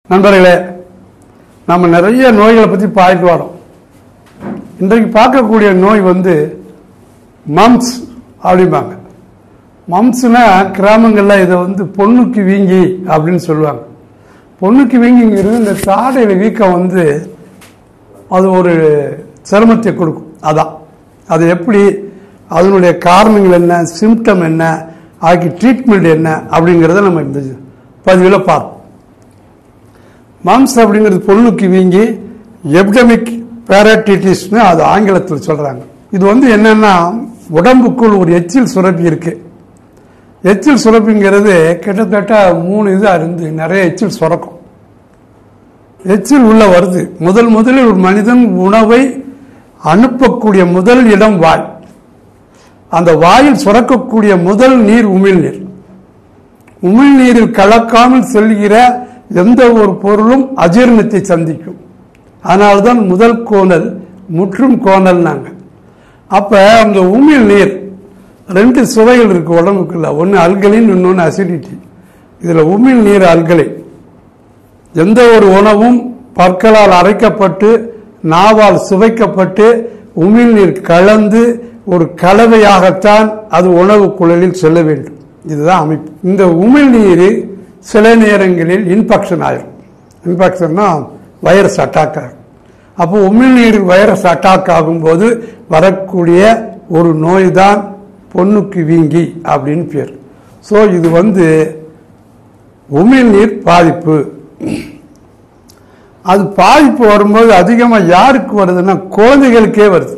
நண்பர்களே, நம்ம நிறைய நோய்களை பற்றி பார்த்து வரோம். இன்றைக்கு பார்க்கக்கூடிய நோய் மம்ஸ் அப்படிம்பாங்க. மம்ஸ்னா கிராமங்களில் இதை பொண்ணுக்கு வீங்கி அப்படின்னு சொல்லுவாங்க. பொண்ணுக்கு வீங்கிங்கிறது இந்த தாடையில் வீக்கம் அது ஒரு சிரமத்தை கொடுக்கும். அதான் அது எப்படி, அதனுடைய காரணங்கள் என்ன, சிம்டம் என்ன, அதுக்கு ட்ரீட்மெண்ட் என்ன அப்படிங்கிறத நம்ம இந்த பதிவில் பார்ப்போம். மம்ஸ் அப்படிங்கிறது பொண்ணுக்கு வீங்கி எபிடமிக் பேரடைட்டிஸ்னு அது ஆங்கிலத்தில் சொல்றாங்க. இது என்னன்னா உடம்புக்குள் ஒரு எச்சில் சுரப்பி இருக்கு. எச்சில் சுரப்பிங்கிறது கிட்டத்தட்ட 3 இதா இருந்து நிறைய எச்சில் சுரக்கும். எச்சில் உள்ள வருது. முதலில் ஒரு மனிதன் உணவை அனுப்பக்கூடிய முதல் இடம் வாய். அந்த வாயில் சுரக்கக்கூடிய முதல் நீர் உமிழ்நீர். உமிழ்நீரில் கலக்காமல் செல்கிற எந்த ஒரு பொருளும் அஜீரணத்தை சந்திக்கும். அதனால்தான் முதல் கோணல் முற்றும் கோணல். நாங்கள் அப்ப அந்த உமிழ் நீர் 2 சுவைகள் இருக்கு உடம்புக்குள்ள. ஒன்னு அல்கலின், இன்னொன்னு அசிடிட்டி. இதுல உமிழ் நீர் அல்கலின். எந்த ஒரு உணவும் பற்களால் அரைக்கப்பட்டு நாவால் சுவைக்கப்பட்டு உமிழ்நீர் கலந்து ஒரு கலவையாகத்தான் அது உணவு குழலில் செல்ல வேண்டும். இதுதான் அமைப்பு. இந்த உமிழ்நீர் சில நேரங்களில் இன்ஃபெக்ஷன் ஆயிரும். இன்ஃபெக்ஷன்னா வைரஸ் அட்டாக் ஆகும். அப்போ உமிழ்நீர் வைரஸ் அட்டாக் ஆகும்போது வரக்கூடிய ஒரு நோய் தான் பொண்ணுக்கு வீங்கி அப்படின்னு பேர். ஸோ இது உமிழ்நீர் பாதிப்பு. அது பாதிப்பு வரும்போது அதிகமாக யாருக்கு வருதுன்னா குழந்தைகளுக்கே வருது.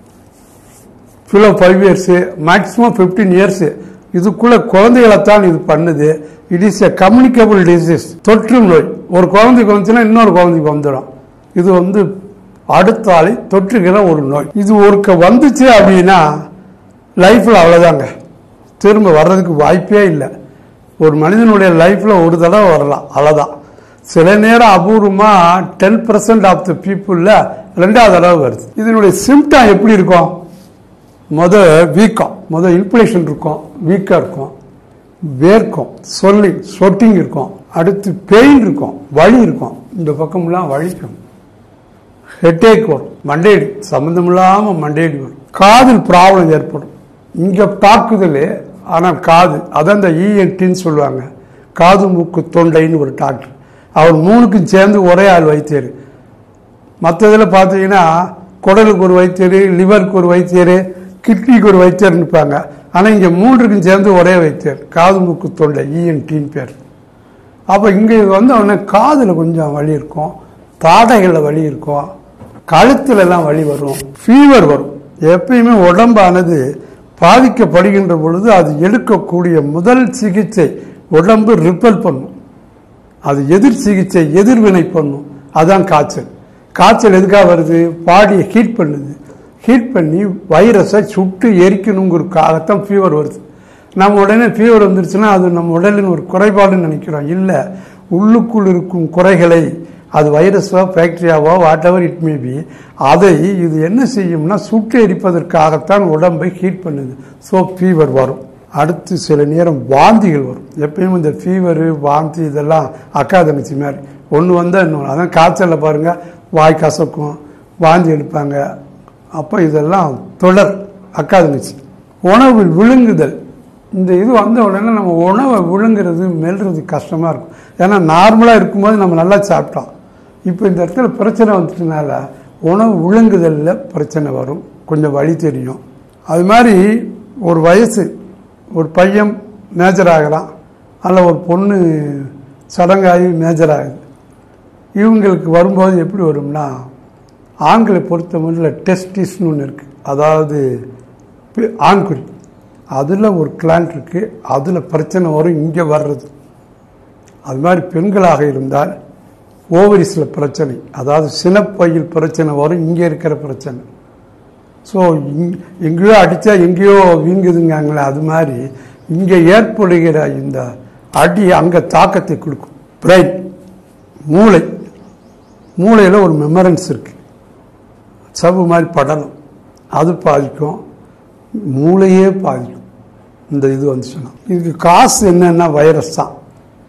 பிலோ 5 இயர்ஸ், மேக்சிமம் 15 இயர்ஸ், இதுக்குள்ள குழந்தைகளைத்தான் இது பண்ணுது. It is a communicable disease, தொற்று நோய். ஒரு குழந்தைக்கு வந்துச்சுன்னா இன்னொரு குழந்தைக்கு வந்துடும். இது அடுத்தாலே தொற்றுகிற ஒரு நோய். இது ஒருக்க வந்துச்சு அப்படின்னா லைஃப்ல அவ்வளவுதாங்க, திரும்ப வர்றதுக்கு வாய்ப்பே இல்லை. ஒரு மனிதனுடைய லைஃப்ல ஒரு தடவை வரலாம், அவ்வளவுதான். சில நேரம் அபூர்வமா 10% ஆஃப் த பீப்புள்ல 2வது தடவை வருது. இதனுடைய சிம்டம் எப்படி இருக்கும்? வீக்கம், இன்ஃப்ளேஷன் இருக்கும், வீக்கா இருக்கும், வேர்க்கும், சொட்டிங் இருக்கும், அடுத்து பெயின் இருக்கும், வலி இருக்கும், இந்த பக்கம்லாம் வலிக்கும், ஹெட்டேக் வரும், மண்டையடி சம்பந்தம் இல்லாம மண்டையடி வரும், காதில் ப்ராப்ளம் ஏற்படும். இங்க தாக்குதல், ஆனால் காது, அதான் இந்த ENTன்னு சொல்லுவாங்க, காது மூக்கு தொண்டைன்னு ஒரு டாக்டர். அவர் 3க்கும் சேர்ந்து ஒரே ஆள் வைத்தியர். மற்றதில் பார்த்தீங்கன்னா குடலுக்கு ஒரு வைத்தியர், லிவருக்கு ஒரு வைத்தியர், கிட்னிக்கு ஒரு வைத்தியர் இருப்பாங்க. ஆனால் இங்கே 3க்கும் சேர்ந்து ஒரே வைத்தியர், காது மூக்கு தொண்டை, ENTன்னு பேர். அப்போ இங்கே அவனே காதில் கொஞ்சம் வலி இருக்கும், தாடைகளில் வலி இருக்கும், கழுத்துல எல்லாம் வலி வரும், ஃபீவர் வரும். எப்பயுமே உடம்பானது பாதிக்கப்படுகின்ற பொழுது அது எடுக்கக்கூடிய முதல் சிகிச்சை உடம்பு ரிப்பல் பண்ணும். அது எதிர் சிகிச்சை, எதிர்வினை பண்ணும். அதான் காய்ச்சல். காய்ச்சல் எதுக்காக வருது? பாடியை ஹீட் பண்ணுது. ஹீட் பண்ணி வைரஸை சுட்டு எரிக்கணுங்கிறதுக்காகத்தான் ஃபீவர் வருது. நம்ம உடனே ஃபீவர் வந்துருச்சுன்னா அது நம்ம உடலின் ஒரு குறைபாடுன்னு நினைக்கிறோம். இல்லை, உள்ளுக்குள் இருக்கும் குறைகளை, அது வைரஸோ பாக்டீரியாவோ whatever it may be, அதை இது என்ன செய்யும்னா சுட்டு எரிப்பதற்காகத்தான் உடம்பை ஹீட் பண்ணுது. ஸோ ஃபீவர் வரும். அடுத்து சில நேரம் வாந்திகள் வரும். எப்பயும் இந்த ஃபீவரு வாந்தி இதெல்லாம் அக்கா தங்கச்சி மாதிரி, ஒன்று வந்தால் இன்னொன்று. அதான் காய்ச்சலில் பாருங்க, வாய் கசக்கும், வாந்தி எடுப்பாங்க. அப்போ இதெல்லாம் தொடர் அக்கா தங்கச்சி. உணவு விழுங்குதல், இந்த இது வந்த உடனே நம்ம உணவை விழுங்குறது மெல்றது கஷ்டமாக இருக்கும். ஏன்னா நார்மலாக இருக்கும்போது நம்ம நல்லா சாப்பிட்டோம். இப்போ இந்த இடத்துல பிரச்சனை வந்துட்டனால உணவு விழுங்குதலில் பிரச்சனை வரும், கொஞ்சம் வலி தெரியும். அது மாதிரி ஒரு வயசு, ஒரு பையன் மேஜர் ஆகிறான், அல்ல ஒரு பொண்ணு சடங்காகி மேஜர் ஆகுது. இவங்களுக்கு வரும்போது எப்படி வரும்னா, ஆண்களை பொறுத்த மட்டும் டெஸ்டிஸ்னு ஒன்று இருக்குது, அதாவது ஆண்குறி, அதில் ஒரு கிளாண்ட் இருக்குது, அதில் பிரச்சனை வரும், இங்கே வர்றது. அது மாதிரி பெண்களாக இருந்தால் ஓவரிஸில் பிரச்சனை, அதாவது சினப்பையில் பிரச்சனை வரும், இங்கே இருக்கிற பிரச்சனை. ஸோ எங்கேயோ அடித்தா எங்கேயோ வீங்குதுங்காங்களே, அது மாதிரி இங்கே ஏற்படுகிற இந்த அடி அங்கே தாக்கத்தை கொடுக்கும். பிரெயின், மூளையில் ஒரு மெமரன்ஸ் இருக்குது, சவ்வு மாதிரி படணும், அது பாதிக்கும், மூளையே பாதிக்கும். இந்த இது வந்துச்சுன்னா இதுக்கு காசு என்னன்னா வைரஸ் தான்.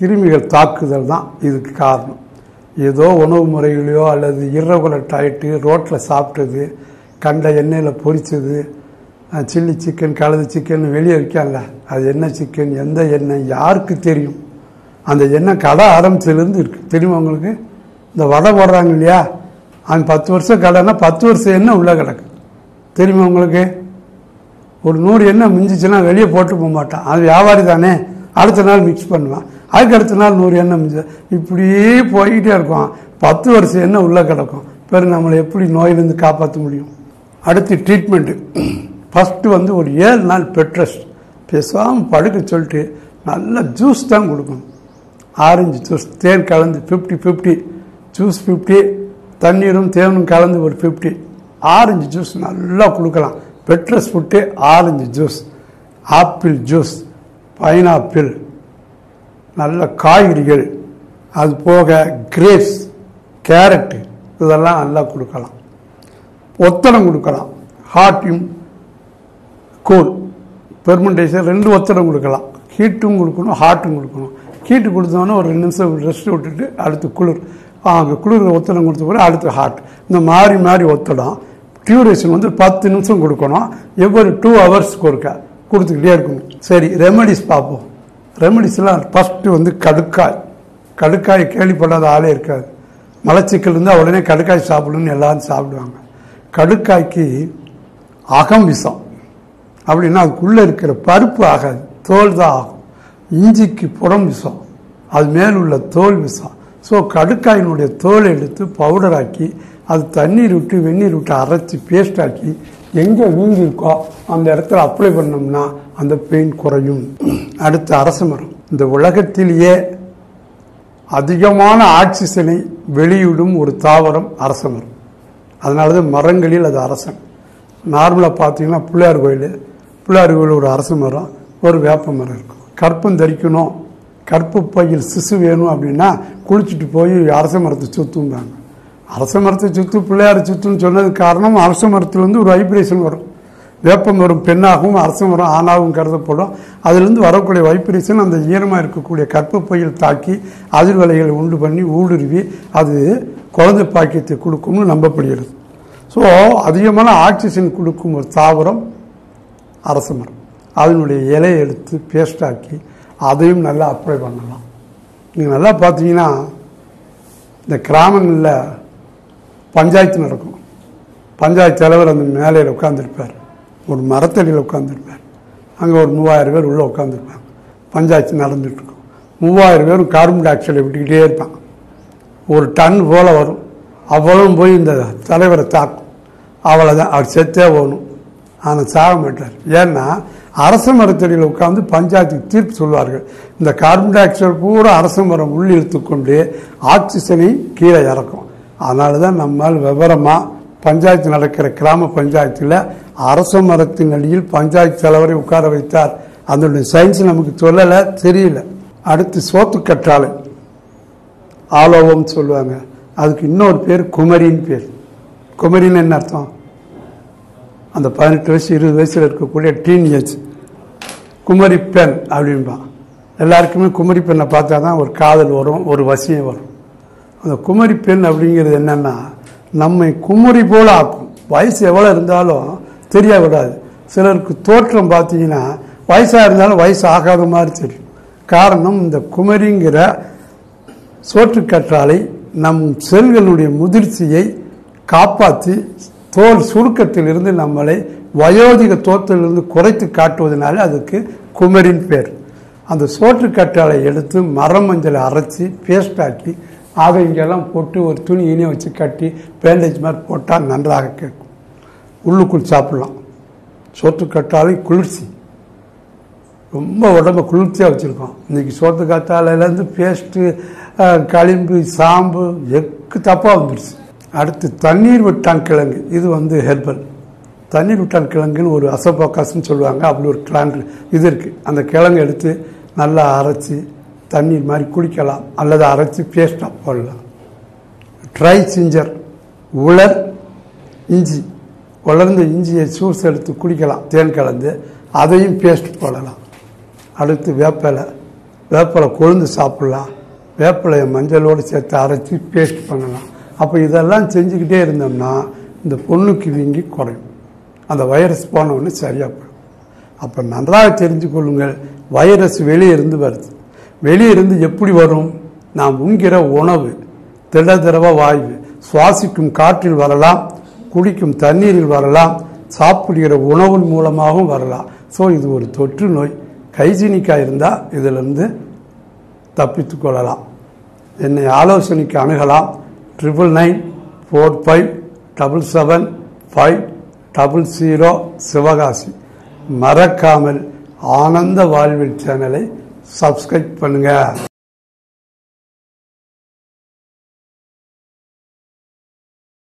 கிருமிகள் தாக்குதல் தான் இதுக்கு காரணம். ஏதோ உணவு முறைகளையோ அல்லது இரகுலர் டயட்டு, ரோட்டில் சாப்பிட்டது, கண்ட எண்ணெயில் பொரிச்சது, சில்லி சிக்கன், கலது சிக்கன் வெளியே விற்காங்கல்ல, அது என்ன சிக்கன், எந்த எண்ணெய், யாருக்கு தெரியும்? அந்த எண்ணெய் கடை ஆரம்பிச்சதுலேருந்து இருக்குது. தெரியுமா உங்களுக்கு? இந்த வடை போடுறாங்க இல்லையா, அந்த 10 வருஷம் கடைன்னா 10 வருஷம் எண்ணெய் உள்ளே கிடக்கு. தெரியுமா உங்களுக்கு? ஒரு 100 எண்ணெய் மிஞ்சிச்சுன்னா வெளியே போட்டு போக மாட்டான். அது வியாபாரி தானே, அடுத்த நாள் மிக்ஸ் பண்ணுவான். அதுக்கு அடுத்த நாள் 100 எண்ணெய் மிஞ்சி இப்படியே போய்கிட்டே இருக்கும். 10 வருஷம் எண்ணெய் உள்ளே கிடக்கும். பிறகு நம்மளை எப்படி நோயிலிருந்து காப்பாற்ற முடியும்? அடுத்து ட்ரீட்மெண்ட்டு. ஃபஸ்ட்டு வந்து ஒரு 7 நாள் பெட் ரெஸ்ட், பேசாமல் படுக்க சொல்லிட்டு நல்ல ஜூஸ் தான் கொடுக்கணும். ஆரஞ்சு ஜூஸ், தேன் கலந்து 50-50, ஜூஸ் 50, தண்ணீரும் தேனும் கலந்து ஒரு 50. ஆரஞ்சு ஜூஸ் நல்லா கொடுக்கலாம். பெட் ரெஸ்ட் விட்டு orange juice, apple juice, pineapple, நல்ல காய்கறிகள், அது போக கிரேப்ஸ், கேரட்டு, இதெல்லாம் நல்லா கொடுக்கலாம். ஒத்தடம் கொடுக்கலாம். ஹாட்டும் கூல் பெர்மெண்டேஷன் 2 ஒத்தடம் கொடுக்கலாம். ஹீட்டும் கொடுக்கணும், ஹாட்டும் கொடுக்கணும். ஹீட்டு கொடுத்தோன்னா ஒரு 2 நிமிஷம் ரெஸ்ட் விட்டுட்டு அடுத்து குளிர், அங்கே குளிர் ஒத்தடம் கொடுத்த பிறகு அடுத்து ஹாட். இந்த மாறி மாறி ஒத்தடம். டியூரேஷன் வந்து 10 நிமிஷம் கொடுக்கணும். எவ்வொரு 2 ஹவர்ஸ்க்கு ஒருக்கா கொடுத்துக்கிட்டே இருக்கணும். சரி, ரெமடிஸ் பார்ப்போம். ரெமடிஸ்லாம் ஃபஸ்ட்டு வந்து கடுக்காய். கடுக்காய் கேள்விப்படாத ஆளே இருக்காது. மலச்சிக்கல் இருந்தால் உடனே கடுக்காய் சாப்பிடணும்னு எல்லாரும் சாப்பிடுவாங்க. கடுக்காய்க்கு அகம் விஷம், அப்படின்னா அதுக்குள்ளே இருக்கிற பருப்பு ஆகாது, தோல் தான் ஆகும். இஞ்சிக்கு புறம் விஷம், அது மேலுள்ள தோல் விஷம். ஸோ கடுக்காயினுடைய தோலை எடுத்து பவுடராக்கி அது தண்ணீர் விட்டு வெந்நீர் விட்டு அரைச்சி பேஸ்டாக்கி எங்கே வீங்கி இருக்கோ அந்த இடத்துல அப்ளை பண்ணோம்னா அந்த பெயின் குறையும். அடுத்து அரச மரம். இந்த உலகத்திலேயே அதிகமான ஆக்சிஜனை வெளியிடும் ஒரு தாவரம் அரச மரம். அதனால தான் மரங்களில் அது அரசன். நார்மலாக பார்த்தீங்கன்னா பிள்ளையார் கோயில் ஒரு அரச மரம், ஒரு வேப்ப மரம் இருக்கும். கற்பம் தரிக்கணும், கற்பு பையில் சிசு வேணும் அப்படின்னா குளிச்சுட்டு போய் அரச மரத்தை சுற்றும்பாங்க. அரச மரத்தை சுற்று, பிள்ளையாரை சுற்றுன்னு சொன்னதுக்கு காரணம் அரச மரத்துலேருந்து ஒரு வைப்ரேஷன் வரும். வேப்ப மரம் பெண்ணாகவும் அரச மரம் ஆணாகவும் கருதப்படும். அதுலேருந்து வரக்கூடிய வைப்ரேஷன் அந்த ஈரமாக இருக்கக்கூடிய கற்பு பையில் தாக்கி அதிர்வலைகளை உண்டு பண்ணி ஊடுருவி அது குழந்தை பாக்கியத்தை கொடுக்கும்னு நம்பப்படுகிறது. ஸோ அதிகமான ஆக்சிஜன் கொடுக்கும் ஒரு தாவரம் அரச மரம். அதனுடைய இலையை எடுத்து பேஸ்டாக்கி அதையும் நல்லா அப்ளை பண்ணலாம். நீங்கள் நல்லா பார்த்தீங்கன்னா இந்த கிராமங்களில் பஞ்சாயத்து நடக்கும். பஞ்சாயத்து தலைவர் அந்த மேலையில் உட்காந்துருப்பார், ஒரு மரத்தடியில் உட்காந்துருப்பார். அங்கே ஒரு 3000 பேர் உள்ளே உட்காந்துருப்பாங்க. பஞ்சாயத்து நடந்துகிட்ருக்கும். 3000 பேரும் கார்பன் டை ஆக்சைடை விட்டுக்கிட்டே இருப்பாங்க. ஒரு டன் போல் வரும். அவ்வளவும் போய் இந்த தலைவரை தாக்கும். அவ்வளோதான், அவர் செத்தே போகணும். ஆனால் சாக மாட்டார். ஏன்னா அரச மரத்தடியில் உட்காந்து பஞ்சாயத்துக்கு தீர்ப்பு சொல்வார்கள். இந்த கார்பன் டை ஆக்சைடு பூரா அரச மரம் உள்ளே இழுத்துக்கொண்டு ஆக்சிஜனை கீழே இறக்கும். அதனால தான் நம்மால் விவரமாக பஞ்சாயத்து நடக்கிற கிராம பஞ்சாயத்தில் அரச மரத்தின் அடியில் பஞ்சாயத்து தலைவரை உட்கார வைத்தார். அதனுடைய சயின்ஸ் நமக்கு சொல்லலை, தெரியல. அடுத்து சோத்து கற்றாழை, ஆலோவம் சொல்லுவாங்க. அதுக்கு இன்னொரு பேர் குமரின்னு பேர். குமரின்னு என்ன அர்த்தம்? அந்த 18 வயசு 20 வயசில் இருக்கக்கூடிய டீனேஜ் குமரி பெண் அப்படின்பான். எல்லாருக்குமே குமரி பெண்ணை பார்த்தா தான் ஒரு காதல் வரும், ஒரு வசியம் வரும். அந்த குமரி பெண் அப்படிங்கிறது என்னென்னா நம்மை குமரி போல ஆக்கும். வயசு எவ்வளோ இருந்தாலும் தெரிய விடாது. சிலருக்கு தோற்றம் பார்த்தீங்கன்னா வயசாக இருந்தாலும் வயசு ஆகாத மாதிரி தெரியும். காரணம் இந்த குமரிங்கிற சோற்றுக்கற்றாழை நம் செல்களுடைய முதிர்ச்சியை காப்பாற்றி தோல் சுருக்கத்திலிருந்து நம்மளை வயோதிக தோற்றத்திலிருந்து குறைத்து காட்டுவதனால அதுக்கு குமரின் பேர். அந்த சோற்றுக்கற்றாழை எடுத்து மரம் மஞ்சளை அரைச்சி பேஸ்டாக்கி அதை இங்கெல்லாம் போட்டு ஒரு துணி இனியை வச்சு கட்டி பேண்டேஜ் மாதிரி போட்டால் நன்றாக கேட்கும். உள்ளுக்குள் சாப்பிடலாம். சோற்றுக்கற்றாழை குளிர்ச்சி, ரொம்ப உடம்பை குளிர்ச்சியாக வச்சுருக்கோம். இன்றைக்கி சோற்றுக்கற்றாழையிலேருந்து பேஸ்ட்டு, களிம்பு, சாம்பு எக்கு தப்பாக வந்துடுச்சு. அடுத்து தண்ணீர் விட்டான் கிழங்கு. இது வந்து ஹெர்பல். தண்ணீர் விட்டான் கிழங்குன்னு ஒரு அசோபாக்காஸ்ன்னு சொல்லுவாங்க. அப்படி ஒரு பிளான்ட் இது இருக்குது. அந்த கிழங்கு எடுத்து நல்லா அரைச்சி தண்ணீர் மாதிரி குடிக்கலாம், அல்லது அரைச்சி பேஸ்டாக போடலாம். ட்ரை ஜிஞ்சர், உலர் இஞ்சி, உலர்ந்த இஞ்சியை ஜூஸ் எடுத்து குடிக்கலாம், தேன் கலந்து. அதையும் பேஸ்ட் போடலாம். அடுத்து வேப்பலை. வேப்பிலை கொழுந்து சாப்பிட்லாம், வேப்பிலையை மஞ்சளோடு சேர்த்து அரைச்சி பேஸ்ட் பண்ணலாம். அப்போ இதெல்லாம் செஞ்சுக்கிட்டே இருந்தோம்னா இந்த பொண்ணுக்கு வீங்கி குறையும், அந்த வைரஸ் போன உடனே சரியாக போயிடும். அப்போ நன்றாக தெரிஞ்சு கொள்ளுங்கள், வைரஸ் வெளியே இருந்து வருது. வெளியே இருந்து எப்படி வரும்? நாம் உண்கிற உணவு, திடதிரவ வாயு, சுவாசிக்கும் காற்றில் வரலாம், குடிக்கும் தண்ணீரில் வரலாம், சாப்பிடுகிற உணவின் மூலமாகவும் வரலாம். ஸோ இது ஒரு தொற்று நோய். ஹைஜீனிக்காக இருந்தால் இதிலிருந்து தப்பித்து கொள்ளலாம். என்னை ஆலோசனைக்கு அணுகலாம். 9995777500 சிவகாசி. மறக்காமல் ஆனந்த வாழ்வில் சேனலை சப்ஸ்கிரைப் பண்ணுங்க.